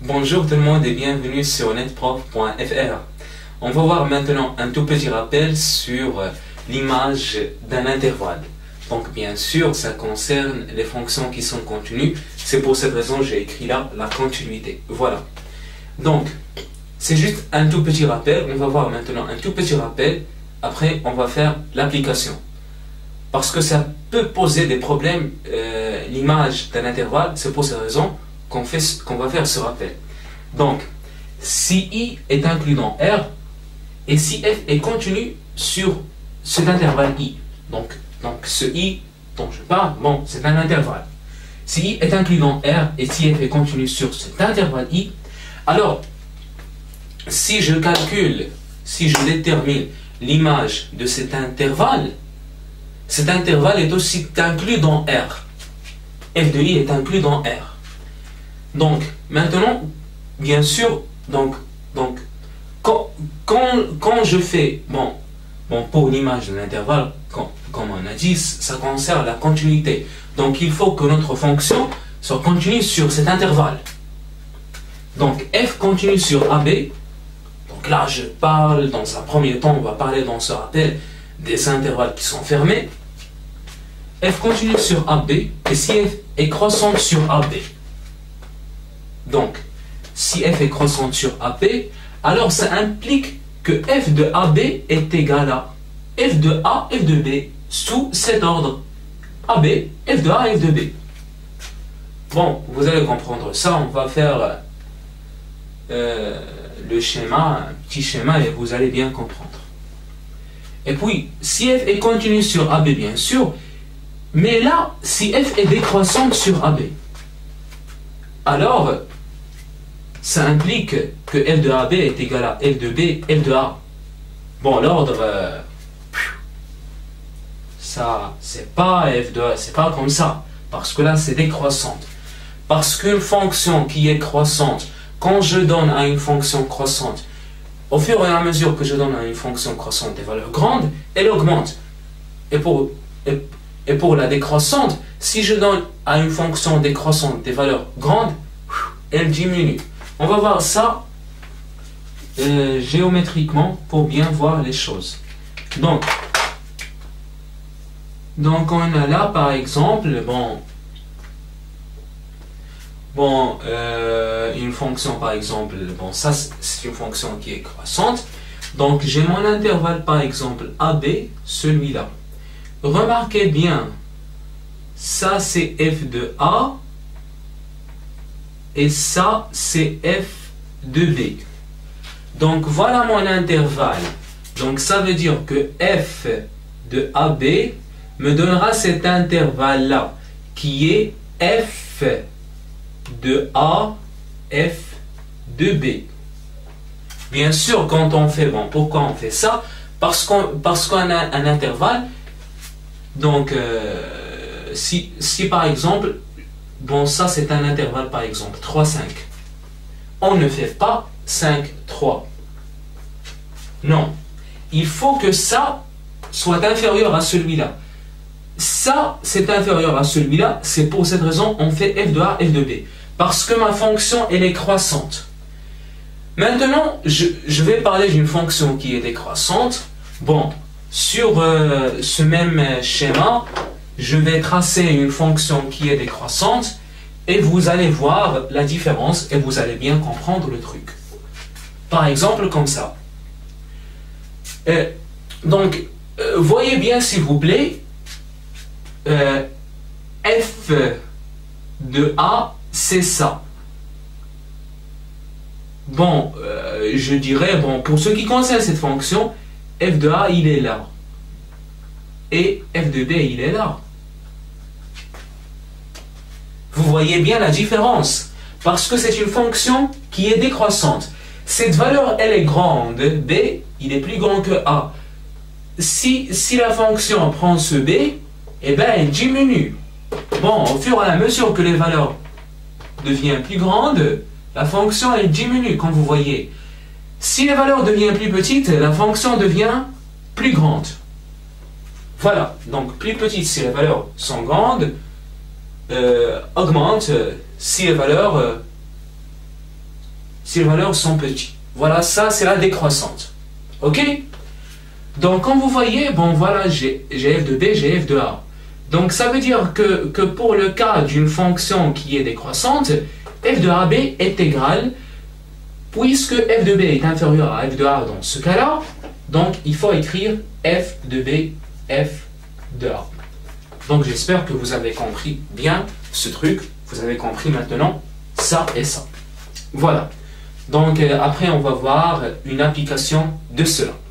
Bonjour tout le monde et bienvenue sur netprof.fr. On va voir maintenant un tout petit rappel sur l'image d'un intervalle. Donc bien sûr, ça concerne les fonctions qui sont continues. C'est pour cette raison que j'ai écrit là la continuité. Voilà. Donc, c'est juste un tout petit rappel. On va voir maintenant un tout petit rappel. Après, on va faire l'application. Parce que ça peut poser des problèmes, l'image d'un intervalle. C'est pour cette raison qu'on va faire ce rappel. Donc, si I est inclus dans R, et si F est continu sur cet intervalle I. Donc ce I dont je parle, bon, c'est un intervalle. Si I est inclus dans R, et si F est continu sur cet intervalle I, alors, si je calcule, si je détermine l'image de cet intervalle est aussi inclus dans R. F de I est inclus dans R. Donc, maintenant, bien sûr, quand je fais, pour l'image de l'intervalle, comme on a dit, ça concerne la continuité. Donc, il faut que notre fonction soit continue sur cet intervalle. Donc, f continue sur AB. Donc là, je parle, dans un premier temps, on va parler dans ce rappel des intervalles qui sont fermés. F continue sur AB, et si f est croissante sur AB. Donc, si f est croissante sur AB, alors ça implique que f de AB est égal à f de A, f de B, sous cet ordre. AB, f de A, f de B. Bon, vous allez comprendre ça, on va faire le schéma, un petit schéma, et vous allez bien comprendre. Et puis, si f est continu sur AB, bien sûr, mais là, si f est décroissante sur AB, alors, ça implique que f de AB est égal à f de B, f de A. Bon, l'ordre, ça, c'est pas f de A, c'est pas comme ça. Parce que là, c'est décroissante. Parce qu'une fonction qui est croissante, quand je donne à une fonction croissante, au fur et à mesure que je donne à une fonction croissante des valeurs grandes, elle augmente. Et pour la décroissante, si je donne à une fonction décroissante des valeurs grandes, elle diminue. On va voir ça géométriquement pour bien voir les choses. Donc on a là par exemple, une fonction par exemple, ça c'est une fonction qui est croissante. Donc j'ai mon intervalle par exemple AB, celui-là. Remarquez bien, ça c'est f de A. Et ça, c'est f de B. Donc, voilà mon intervalle. Donc, ça veut dire que f de AB me donnera cet intervalle-là, qui est f de A, f de B. Bien sûr, quand on fait, pourquoi on fait ça? Parce qu'on a un intervalle. Donc, si par exemple, ça c'est un intervalle par exemple, 3, 5. On ne fait pas 5, 3. Non. Il faut que ça soit inférieur à celui-là. Ça, c'est inférieur à celui-là. C'est pour cette raison on fait f de A, f de B. Parce que ma fonction, elle est croissante. Maintenant, je vais parler d'une fonction qui est décroissante. Sur ce même schéma, je vais tracer une fonction qui est décroissante et vous allez voir la différence et vous allez bien comprendre le truc. Par exemple, comme ça. Voyez bien s'il vous plaît, f de A, c'est ça. Je dirais, pour ce qui concerne cette fonction, f de A, il est là. Et f de B, il est là. Vous voyez bien la différence. Parce que c'est une fonction qui est décroissante. Cette valeur, elle est grande. B, il est plus grand que A. Si la fonction prend ce B, elle diminue. Au fur et à mesure que les valeurs deviennent plus grandes, la fonction, elle diminue, comme vous voyez. Si les valeurs deviennent plus petites, la fonction devient plus grande. Voilà, donc plus petite si les valeurs sont grandes, augmente si les valeurs si les valeurs sont petites. Voilà, ça c'est la décroissante. Ok? Donc comme vous voyez, bon voilà, j'ai f de b, j'ai f de a. Donc ça veut dire que pour le cas d'une fonction qui est décroissante, f de ab est égal, puisque f de b est inférieur à f de a dans ce cas-là, donc il faut écrire f de b, f de a. Donc j'espère que vous avez compris bien ce truc, vous avez compris maintenant ça et ça. Voilà. Donc après on va voir une application de cela.